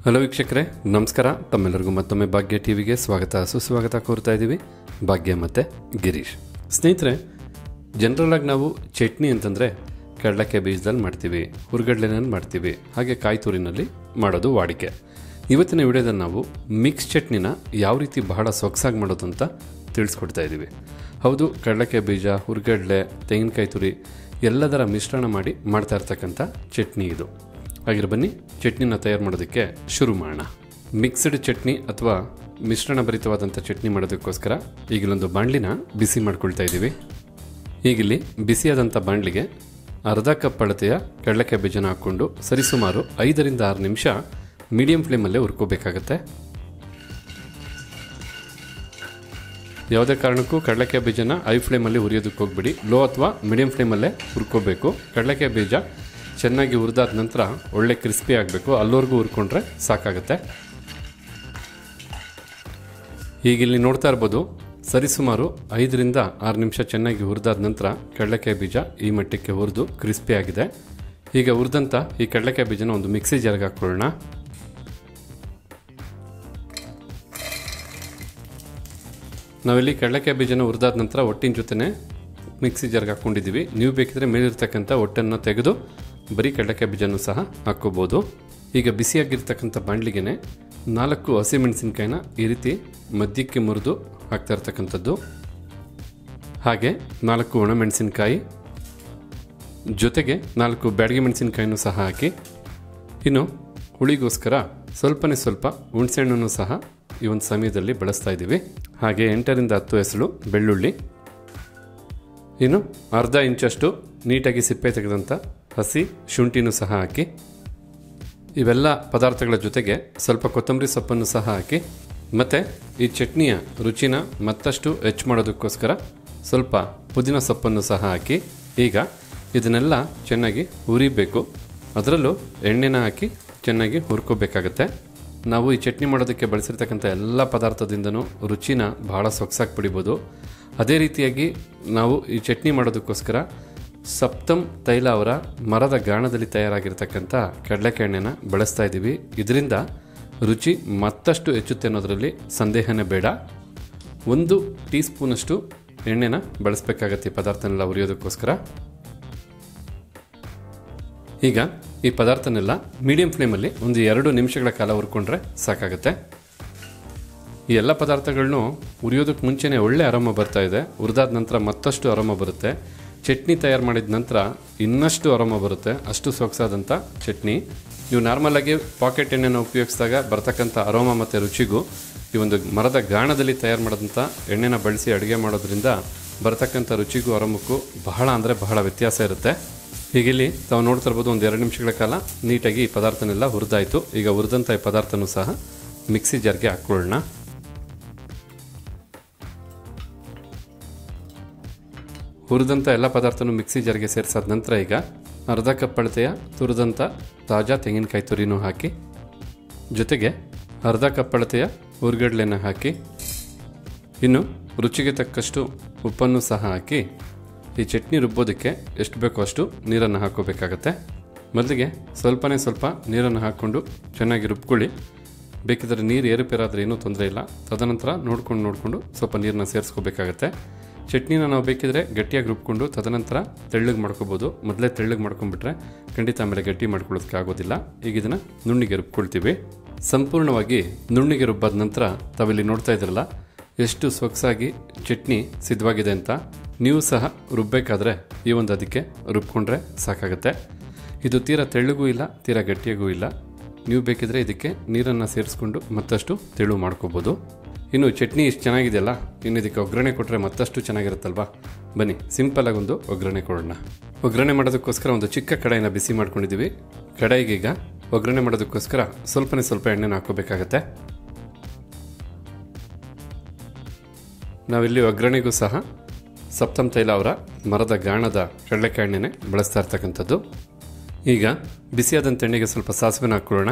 Hello ವೀಕ್ಷಕರೇ, ನಮಸ್ಕಾರ. ತಮ್ಮೆಲ್ಲರಿಗೂ ಮತ್ತೊಮ್ಮೆ ಭಾಗ್ಯ ಟಿವಿಗೆ ಸುಸ್ವಾಗತ ಕೋರ್ತಾ ಇದ್ದೀವಿ. ಭಾಗ್ಯ ಮತ್ತು ಗಿರೀಶ್. ಸ್ನೇಹಿತರೆ, ಜನರಲ್ ಆಗಿ ನಾವು ಚಟ್ನಿ ಅಂತಂದರೆ ಕಡಲೆಕಾಯಿ ಬೀಜದಲ್ಲಿ ಮಾಡ್ತೀವಿ, ಹುರ್ಗಡ್ಲೆನಲ್ಲಿ ಮಾಡ್ತೀವಿ, ಹಾಗೆ ಕಾಯಿ ತುರಿನಲ್ಲಿ ಮಾಡೋದು ವಾಡಿಕೆ. ಇವತ್ತಿನ ವಿಡಿಯೋದಲ್ಲಿ ನಾವು ಮಿಕ್ಸ್ ಚಟ್ನಿನ ಯಾವ ರೀತಿ ಬಹಳ ಸೊಗಸಾಗಿ ಮಾಡೋದು ಅಂತ ತಿಳಿಸ್ಕೊಡ್ತಾ ಇದ್ದೀವಿ. ಹೌದು, ಕಡಲೆಕಾಯಿ ಬೀಜ, ಹುರ್ಗಡ್ಲೆ, ತೆಂಗಿನಕಾಯಿ ತುರಿ ಎಲ್ಲದರ ಮಿಶ್ರಣ ಮಾಡಿ ಮಾಡ್ತಾ ಇರ್ತಕ್ಕಂಥ ಚಟ್ನಿ ಇದು. ಹಾಗೆ ಬನ್ನಿ ಚಟ್ನಿನ ತಯಾರು ಮಾಡೋದಕ್ಕೆ ಶುರು ಮಾಡೋಣ. ಮಿಕ್ಸ್ಡ್ ಚಟ್ನಿ ಅಥವಾ ಮಿಶ್ರಣ ಭರಿತವಾದಂಥ ಚಟ್ನಿ ಮಾಡೋದಕ್ಕೋಸ್ಕರ ಈಗಿಲ್ಲೊಂದು ಬಾಣಲಿನ ಬಿಸಿ ಮಾಡ್ಕೊಳ್ತಾ ಇದ್ದೀವಿ. ಈಗಿಲ್ಲಿ ಬಿಸಿಯಾದಂಥ ಬಾಣಲಿಗೆ ಅರ್ಧ ಕಪ್ ಅಳತೆಯ ಕಡಲೆಕಾಯಿ ಬೀಜನ ಹಾಕ್ಕೊಂಡು ಸರಿಸುಮಾರು 5 ರಿಂದ 6 ನಿಮಿಷ ಮೀಡಿಯಂ ಫ್ಲೇಮಲ್ಲೇ ಹುರ್ಕೋಬೇಕಾಗತ್ತೆ. ಯಾವುದೇ ಕಾರಣಕ್ಕೂ ಕಡಲೆಕಾಯಿ ಬೀಜನ ಹೈ ಫ್ಲೇಮಲ್ಲಿ ಹುರಿಯೋದಕ್ಕೆ ಹೋಗ್ಬಿಡಿ, ಲೋ ಅಥವಾ ಮೀಡಿಯಂ ಫ್ಲೇಮಲ್ಲೇ ಹುರ್ಕೋಬೇಕು. ಕಡಲೆಕಾಯಿ ಬೀಜ ಚೆನ್ನಾಗಿ ಹುರಿದಾದ ನಂತರ ಒಳ್ಳೆ ಕ್ರಿಸ್ಪಿ ಆಗಬೇಕು, ಅಲ್ಲಿವರೆಗೂ ಹುರ್ಕೊಂಡ್ರೆ ಸಾಕಾಗುತ್ತೆ. ಈಗಿಲ್ಲಿ ನೋಡ್ತಾ ಇರ್ಬೋದು, ಸರಿಸುಮಾರು 5 ರಿಂದ 6 ನಿಮಿಷ ಚೆನ್ನಾಗಿ ಹುರಿದಾದ ನಂತರ ಕಡಲೆಕಾಯಿ ಬೀಜ ಈ ಮಟ್ಟಕ್ಕೆ ಹುರಿದು ಕ್ರಿಸ್ಪಿ ಆಗಿದೆ. ಈಗ ಹುರಿದಂಥ ಈ ಕಡಲೆಕಾಯಿ ಬೀಜನ ಒಂದು ಮಿಕ್ಸಿ ಜಾರ್ಗೆ ಹಾಕ್ಕೊಳ್ಳೋಣ. ನಾವಿಲ್ಲಿ ಕಡಲೆಕಾಯಿ ಬೀಜನ ಹುರಿದಾದ ನಂತರ ಒಟ್ಟಿನ ಜೊತೆನೇ ಮಿಕ್ಸಿ ಜಾರ್ಗೆ ಹಾಕ್ಕೊಂಡಿದ್ದೀವಿ. ನೀವು ಬೇಕಿದ್ರೆ ಮೇಲಿರ್ತಕ್ಕಂಥ ಒಟ್ಟನ್ನು ತೆಗೆದು ಬರೀ ಕಡಲೆಕಾಯಿ ಬೀಜನೂ ಸಹ ಹಾಕ್ಕೋಬೋದು. ಈಗ ಬಿಸಿಯಾಗಿರ್ತಕ್ಕಂಥ ಬಾಣಲಿಗೆ 4 ಹಸಿಮೆಣಸಿನ್ಕಾಯಿನ ಈ ರೀತಿ ಮಧ್ಯಕ್ಕೆ ಮುರಿದು ಹಾಕ್ತಾ ಇರ್ತಕ್ಕಂಥದ್ದು, ಹಾಗೆ 4 ಒಣಮೆಣಸಿನ್ಕಾಯಿ ಜೊತೆಗೆ 4 ಬ್ಯಾಡಗಿ ಮೆಣಸಿನ್ಕಾಯಿನೂ ಸಹ ಹಾಕಿ, ಇನ್ನು ಹುಳಿಗೋಸ್ಕರ ಸ್ವಲ್ಪ ಹುಣಸೆಹಣ್ಣನ್ನು ಸಹ ಈ ಒಂದು ಸಮಯದಲ್ಲಿ ಬಳಸ್ತಾ ಇದ್ದೀವಿ. ಹಾಗೆ 8 ರಿಂದ 10 ಎಸಳು ಬೆಳ್ಳುಳ್ಳಿ, ಇನ್ನು ಅರ್ಧ ಇಂಚಷ್ಟು ನೀಟಾಗಿ ಸಿಪ್ಪೆ ತೆಗೆದಂಥ ಹಸಿ ಶುಂಠಿನೂ ಸಹ ಹಾಕಿ, ಇವೆಲ್ಲ ಪದಾರ್ಥಗಳ ಜೊತೆಗೆ ಸ್ವಲ್ಪ ಕೊತ್ತಂಬರಿ ಸೊಪ್ಪನ್ನು ಸಹ ಹಾಕಿ, ಮತ್ತು ಈ ಚಟ್ನಿಯ ರುಚಿನ ಮತ್ತಷ್ಟು ಹೆಚ್ಚು ಮಾಡೋದಕ್ಕೋಸ್ಕರ ಸ್ವಲ್ಪ ಪುದೀನ ಸೊಪ್ಪನ್ನು ಸಹ ಹಾಕಿ, ಈಗ ಇದನ್ನೆಲ್ಲ ಚೆನ್ನಾಗಿ ಹುರಿಬೇಕು. ಅದರಲ್ಲೂ ಎಣ್ಣೆನ ಹಾಕಿ ಚೆನ್ನಾಗಿ ಹುರ್ಕೋಬೇಕಾಗತ್ತೆ. ನಾವು ಈ ಚಟ್ನಿ ಮಾಡೋದಕ್ಕೆ ಬಳಸಿರ್ತಕ್ಕಂಥ ಎಲ್ಲ ಪದಾರ್ಥದಿಂದನೂ ರುಚಿನ ಬಹಳ ಸೊಗಸಾಗಿ ಪಡಿಬೋದು. ಅದೇ ರೀತಿಯಾಗಿ ನಾವು ಈ ಚಟ್ನಿ ಮಾಡೋದಕ್ಕೋಸ್ಕರ ಸಪ್ತಮ್ ತೈಲ ಅವರ ಮರದ ಗಾಣದಲ್ಲಿ ತಯಾರಾಗಿರ್ತಕ್ಕಂಥ ಕಡಲೆಕಾಯಿ ಎಣ್ಣೆನ ಬಳಸ್ತಾ ಇದ್ದೀವಿ. ಇದರಿಂದ ರುಚಿ ಮತ್ತಷ್ಟು ಹೆಚ್ಚುತ್ತೆ ಅನ್ನೋದರಲ್ಲಿ ಸಂದೇಹನೇ ಬೇಡ. 1 ಟೀ ಸ್ಪೂನಷ್ಟು ಎಣ್ಣೆನ ಬಳಸಬೇಕಾಗತ್ತೆ ಈ ಪದಾರ್ಥನೆಲ್ಲ ಹುರಿಯೋದಕ್ಕೋಸ್ಕರ. ಈಗ ಈ ಪದಾರ್ಥನೆಲ್ಲ ಮೀಡಿಯಂ ಫ್ಲೇಮಲ್ಲಿ ಒಂದು 2 ನಿಮಿಷಗಳ ಕಾಲ ಹುರ್ಕೊಂಡ್ರೆ ಸಾಕಾಗುತ್ತೆ. ಈ ಎಲ್ಲ ಪದಾರ್ಥಗಳನ್ನೂ ಹುರಿಯೋದಕ್ಕೆ ಮುಂಚೆನೇ ಒಳ್ಳೆ ಆರಾಮ ಬರ್ತಾ ಇದೆ. ಹುರಿದಾದ ನಂತರ ಮತ್ತಷ್ಟು ಆರಾಮ ಬರುತ್ತೆ. ಚಟ್ನಿ ತಯಾರು ಮಾಡಿದ ನಂತರ ಇನ್ನಷ್ಟು ಆರಾಮ ಬರುತ್ತೆ. ಅಷ್ಟು ಸೊಗಸಾದಂಥ ಚಟ್ನಿ. ನೀವು ನಾರ್ಮಲಾಗಿ ಪಾಕೆಟ್ ಎಣ್ಣೆನ ಉಪಯೋಗಿಸಿದಾಗ ಬರ್ತಕ್ಕಂಥ ಅರೋಮ ಮತ್ತು ರುಚಿಗೂ ಈ ಒಂದು ಮರದ ಗಾಣದಲ್ಲಿ ತಯಾರು ಮಾಡಿದಂಥ ಎಣ್ಣೆನ ಬಳಸಿ ಅಡುಗೆ ಮಾಡೋದ್ರಿಂದ ಬರ್ತಕ್ಕಂಥ ರುಚಿಗೂ ಆರಾಮಕ್ಕೂ ಬಹಳ ವ್ಯತ್ಯಾಸ ಇರುತ್ತೆ. ಹೀಗಿಲ್ಲಿ ತಾವು ನೋಡ್ತಾ ಇರ್ಬೋದು, ಒಂದು 2 ನಿಮಿಷಗಳ ಕಾಲ ನೀಟಾಗಿ ಈ ಪದಾರ್ಥನೆಲ್ಲ ಹುರಿದಾಯಿತು. ಈಗ ಹುರಿದಂಥ ಈ ಪದಾರ್ಥನೂ ಸಹ ಮಿಕ್ಸಿ ಜಾರ್ಗೆ ಹಾಕ್ಕೊಳ್ಳೋಣ. ಹುರಿದಂಥ ಎಲ್ಲ ಪದಾರ್ಥನೂ ಮಿಕ್ಸಿ ಜಾರ್ಗೆ ಸೇರಿಸಾದ ನಂತರ ಈಗ ಅರ್ಧ ಕಪ್ ಅಳತೆಯ ತುರಿದಂಥ ತಾಜಾ ತೆಂಗಿನಕಾಯಿ ತುರಿನೂ ಹಾಕಿ, ಜೊತೆಗೆ ಅರ್ಧ ಕಪ್ ಅಳತೆಯ ಹುರ್ಗಡ್ಲೆನ ಹಾಕಿ, ಇನ್ನು ರುಚಿಗೆ ತಕ್ಕಷ್ಟು ಉಪ್ಪನ್ನು ಸಹ ಹಾಕಿ, ಈ ಚಟ್ನಿ ರುಬ್ಬೋದಕ್ಕೆ ಎಷ್ಟು ಬೇಕೋ ಅಷ್ಟು ನೀರನ್ನು ಹಾಕೋಬೇಕಾಗತ್ತೆ. ಮೊದಲಿಗೆ ಸ್ವಲ್ಪ ನೀರನ್ನು ಹಾಕ್ಕೊಂಡು ಚೆನ್ನಾಗಿ ರುಬ್ಕೊಳ್ಳಿ. ಬೇಕಿದ್ದರೆ ನೀರು ಏರುಪೇರಾದರೆ ಏನೂ ತೊಂದರೆ ಇಲ್ಲ. ತದನಂತರ ನೋಡಿಕೊಂಡು ಸ್ವಲ್ಪ ನೀರನ್ನ ಸೇರಿಸ್ಕೋಬೇಕಾಗತ್ತೆ. ಚಟ್ನಿನ ನಾವು ಬೇಕಿದ್ರೆ ಗಟ್ಟಿಯಾಗಿ ರುಬ್ಕೊಂಡು ತದನಂತರ ತೆಳ್ಳಗೆ ಮಾಡ್ಕೋಬೋದು. ಮೊದಲೇ ತೆಳ್ಳಗೆ ಮಾಡ್ಕೊಂಡ್ಬಿಟ್ರೆ ಖಂಡಿತ ಆಮೇಲೆ ಗಟ್ಟಿ ಮಾಡ್ಕೊಳ್ಳೋದಕ್ಕೆ ಆಗೋದಿಲ್ಲ. ಈಗ ಇದನ್ನು ನುಣ್ಣಿಗೆ ರುಬ್ಕೊಳ್ತೀವಿ. ಸಂಪೂರ್ಣವಾಗಿ ನುಣ್ಣಿಗೆ ರುಬ್ಬಾದ ನಂತರ ತಾವಿಲ್ಲಿ ನೋಡ್ತಾ ಇದ್ರಲ್ಲ ಎಷ್ಟು ಸೊಗಸಾಗಿ ಚಟ್ನಿ ಸಿದ್ಧವಾಗಿದೆ ಅಂತ. ನೀವು ಸಹ ರುಬ್ಬಬೇಕಾದ್ರೆ ಈ ಒಂದು ಅದಕ್ಕೆ ರುಬ್ಕೊಂಡ್ರೆ ಸಾಕಾಗುತ್ತೆ. ಇದು ತೀರಾ ತೆಳ್ಳಗೂ ಇಲ್ಲ, ತೀರಾ ಗಟ್ಟಿಯಾಗೂ ಇಲ್ಲ. ನೀವು ಬೇಕಿದ್ರೆ ಇದಕ್ಕೆ ನೀರನ್ನು ಸೇರಿಸ್ಕೊಂಡು ಮತ್ತಷ್ಟು ತೆಳು ಮಾಡ್ಕೋಬೋದು. ಇನ್ನು ಚಟ್ನಿ ಇಷ್ಟು ಚೆನ್ನಾಗಿದೆಯಲ್ಲ, ಇನ್ನು ಇದಕ್ಕೆ ಒಗ್ಗರಣೆ ಕೊಟ್ಟರೆ ಮತ್ತಷ್ಟು ಚೆನ್ನಾಗಿರುತ್ತಲ್ವಾ. ಬನ್ನಿ ಸಿಂಪಲಾಗಿ ಒಂದು ಒಗ್ಗರಣೆ ಕೊಡೋಣ. ಒಗ್ಗರಣೆ ಮಾಡೋದಕ್ಕೋಸ್ಕರ ಒಂದು ಚಿಕ್ಕ ಕಡಾಯಿನ ಬಿಸಿ ಮಾಡ್ಕೊಂಡಿದ್ದೀವಿ. ಕಡಾಯಿಗೆ ಈಗ ಒಗ್ಗರಣೆ ಮಾಡೋದಕ್ಕೋಸ್ಕರ ಸ್ವಲ್ಪ ಎಣ್ಣೆನ ಹಾಕೋಬೇಕಾಗತ್ತೆ. ನಾವಿಲ್ಲಿ ಒಗ್ಗರಣೆಗೂ ಸಹ ಸಪ್ತಮ್ ತೈಲ ಅವರ ಮರದ ಗಾಣದ ಕಡಲೆಕಾಯಿ ಎಣ್ಣೆನೆ ಬಳಸ್ತಾ ಇರ್ತಕ್ಕಂಥದ್ದು. ಈಗ ಬಿಸಿಯಾದಂಥ ಎಣ್ಣೆಗೆ ಸ್ವಲ್ಪ ಸಾಸಿವೆನ ಹಾಕ್ಕೊಳ್ಳೋಣ.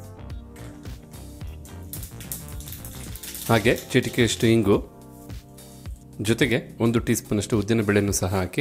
ಹಾಗೆ ಚಿಟಿಕೆಯಷ್ಟು ಇಂಗು, ಜೊತೆಗೆ 1 ಟೀ ಸ್ಪೂನಷ್ಟು ಉದ್ದಿನ ಬೇಳೆಯನ್ನು ಸಹ ಹಾಕಿ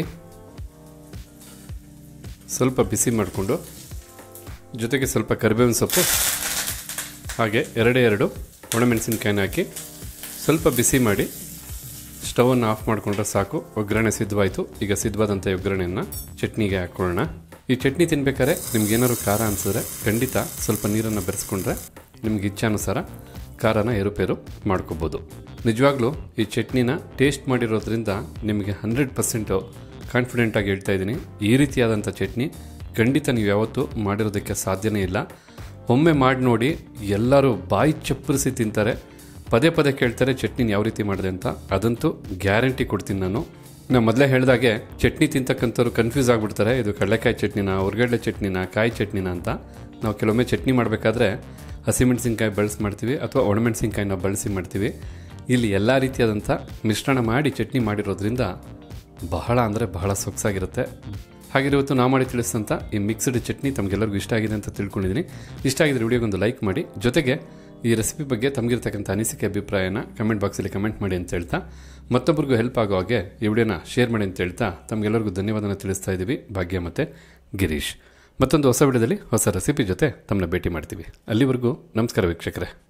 ಸ್ವಲ್ಪ ಬಿಸಿ ಮಾಡಿಕೊಂಡು, ಜೊತೆಗೆ ಸ್ವಲ್ಪ ಕರಿಬೇವಿನ ಸೊಪ್ಪು, ಹಾಗೆ ಎರಡು ಒಣಮೆಣಸಿನ್ಕಾಯಿನ ಹಾಕಿ ಸ್ವಲ್ಪ ಬಿಸಿ ಮಾಡಿ ಸ್ಟವನ್ನು ಆಫ್ ಮಾಡಿಕೊಂಡ್ರೆ ಸಾಕು. ಒಗ್ಗರಣೆ ಸಿದ್ಧವಾಯಿತು. ಈಗ ಸಿದ್ಧವಾದಂಥ ಒಗ್ಗರಣೆಯನ್ನು ಚಟ್ನಿಗೆ ಹಾಕ್ಕೊಳ್ಳೋಣ. ಈ ಚಟ್ನಿ ತಿನ್ಬೇಕಾದ್ರೆ ನಿಮ್ಗೇನಾದ್ರು ಖಾರ ಅನಿಸಿದ್ರೆ ಖಂಡಿತ ಸ್ವಲ್ಪ ನೀರನ್ನು ಬೆರೆಸ್ಕೊಂಡ್ರೆ ನಿಮ್ಗೆ ಇಚ್ಛಾನುಸಾರ ಖಾರನ ಏರುಪೇರು ಮಾಡ್ಕೋಬೋದು. ನಿಜವಾಗ್ಲೂ ಈ ಚಟ್ನಿನ ಟೇಸ್ಟ್ ಮಾಡಿರೋದ್ರಿಂದ ನಿಮಗೆ 100% ಕಾನ್ಫಿಡೆಂಟಾಗಿ ಹೇಳ್ತಾ ಇದ್ದೀನಿ, ಈ ರೀತಿಯಾದಂಥ ಚಟ್ನಿ ಖಂಡಿತ ನೀವು ಯಾವತ್ತೂ ಮಾಡಿರೋದಕ್ಕೆ ಸಾಧ್ಯನೇ ಇಲ್ಲ. ಒಮ್ಮೆ ಮಾಡಿ ನೋಡಿ, ಎಲ್ಲರೂ ಬಾಯಿ ಚಪ್ಪರಿಸಿ ತಿಂತಾರೆ, ಪದೇ ಪದೇ ಕೇಳ್ತಾರೆ ಚಟ್ನಿನ ಯಾವ ರೀತಿ ಮಾಡಿದೆ ಅಂತ. ಅದಂತೂ ಗ್ಯಾರಂಟಿ ಕೊಡ್ತೀನಿ ನಾನು ಮೊದಲೇ ಹೇಳಿದಾಗೆ ಚಟ್ನಿ ತಿಂತಕ್ಕಂಥವ್ರು ಕನ್ಫ್ಯೂಸ್ ಆಗಿಬಿಡ್ತಾರೆ, ಇದು ಕಡಲೆಕಾಯಿ ಚಟ್ನಿನ, ಉರ್ಗಡ್ಲೆ ಚಟ್ನಿನ, ಕಾಯಿ ಚಟ್ನಿನ ಅಂತ. ನಾವು ಕೆಲವೊಮ್ಮೆ ಚಟ್ನಿ ಮಾಡಬೇಕಾದ್ರೆ ಹಸಿಮೆಣಸಿನ್ಕಾಯಿ ಬಳಸಿ ಮಾಡ್ತೀವಿ ಅಥವಾ ಒಣಮೆಣಸಿನ್ಕಾಯಿನ ಬಳಸಿ ಮಾಡ್ತೀವಿ. ಇಲ್ಲಿ ಎಲ್ಲ ರೀತಿಯಾದಂಥ ಮಿಶ್ರಣ ಮಾಡಿ ಚಟ್ನಿ ಮಾಡಿರೋದ್ರಿಂದ ಬಹಳ ಅಂದರೆ ಬಹಳ ಸೊಗಸಾಗಿರುತ್ತೆ. ಹಾಗೆ ಇವತ್ತು ನಾವು ಮಾಡಿ ತಿಳಿಸಿದಂಥ ಈ ಮಿಕ್ಸ್ಡ್ ಚಟ್ನಿ ತಮಗೆಲ್ಲರಿಗೂ ಇಷ್ಟ ಆಗಿದೆ ಅಂತ ತಿಳ್ಕೊಂಡಿದ್ದೀನಿ. ಇಷ್ಟ ಆಗಿದ್ರೆ ವಿಡಿಯೋಗೊಂದು ಲೈಕ್ ಮಾಡಿ, ಜೊತೆಗೆ ಈ ರೆಸಿಪಿ ಬಗ್ಗೆ ತಮಗಿರ್ತಕ್ಕಂಥ ಅನಿಸಿಕೆ ಅಭಿಪ್ರಾಯನ ಕಮೆಂಟ್ ಬಾಕ್ಸಲ್ಲಿ ಕಮೆಂಟ್ ಮಾಡಿ ಅಂತ ಹೇಳ್ತಾ, ಮತ್ತೊಬ್ಬರಿಗೂ ಹೆಲ್ಪ್ ಆಗೋ ಹಾಗೆ ಈ ವಿಡಿಯೋನ ಶೇರ್ ಮಾಡಿ ಅಂತ ಹೇಳ್ತಾ ತಮಗೆಲ್ಲರಿಗೂ ಧನ್ಯವಾದನ ತಿಳಿಸ್ತಾ ಇದ್ದೀವಿ. ಭಾಗ್ಯ ಮತ್ತು ಗಿರೀಶ್. ಮತ್ತೊಂದು ಹೊಸ ವಿಡಿಯೋದಲ್ಲಿ ಹೊಸ ರೆಸಿಪಿ ಜೊತೆ ತಮ್ಮನ್ನ ಭೇಟಿ ಮಾಡ್ತೀವಿ. ಅಲ್ಲಿವರೆಗೂ ನಮಸ್ಕಾರ ವೀಕ್ಷಕರೇ.